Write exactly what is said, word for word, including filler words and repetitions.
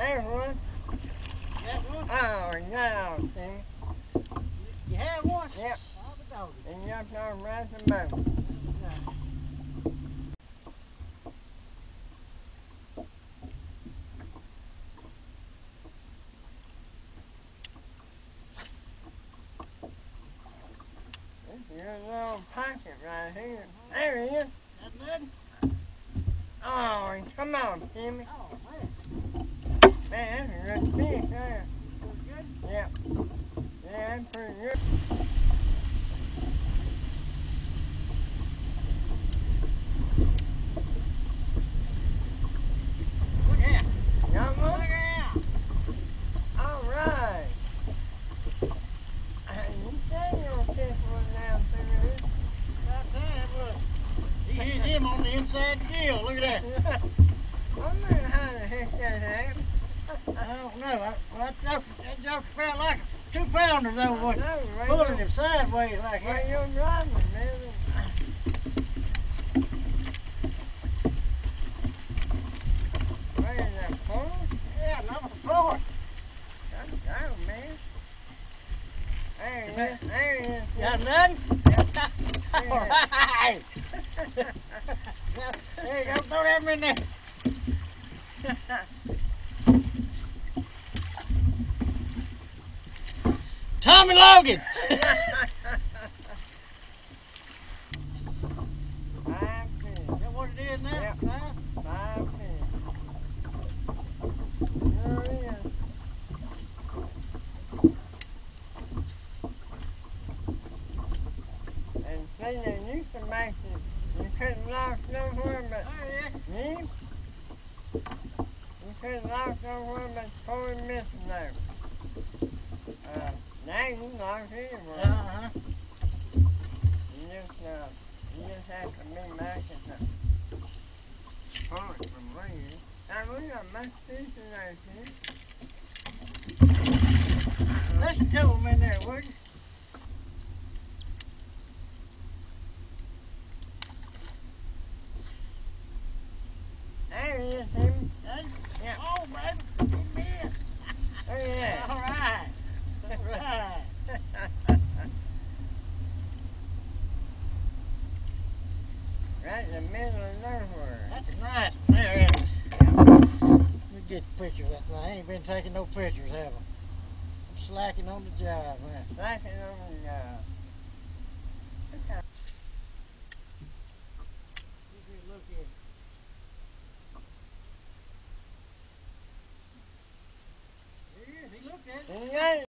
There's one. That one? Oh, no, see? You had one? Yep. I'll be dogged. And you have to right the boat. This is your little pocket right here. There he is. That good? Oh, come on, Timmy. Oh, man. Man, that's a good fish there. Pretty good? Yep. Yeah, that's pretty good. Look here. Got Look one? here. All right. Hey, you said you were fish one down through here. About time, look. He hit him on the inside the gill. Look at that. I wonder how the heck that happened. I don't know. I, well, that joke, that joke felt like a two pounder though. I Boy. know, right Pulling now. him sideways like Where that. you're driving, man. Where is that four? Yeah, number four. Let's go, man. There he is. There he is. You got nothing? All right. Now, there you go. Throw them in there. Tommy Logan. Five fish. Is that what it is now? Yep. Huh? Five fish. Sure is. And see, they used to make you, you couldn't lock nowhere but Oh, yeah. me. You couldn't lock nowhere but four missing there. Uh, now you can lock anywhere. Uh-huh. You just, uh, you just have to be back at the point from where you. Now we got much fish in there, too. Listen to them in there, would you? There he is, Timmy. Hey? Yeah. Oh, baby. He did. Look at All right. All right. that. Right in the middle of nowhere. That's a nice one there, isn't it? Let me get a picture of that thing. I ain't been taking no pictures, have I? I'm slacking on the job, man. Slacking on the, uh, okay. Look here. There he is. He looked at it. You got it.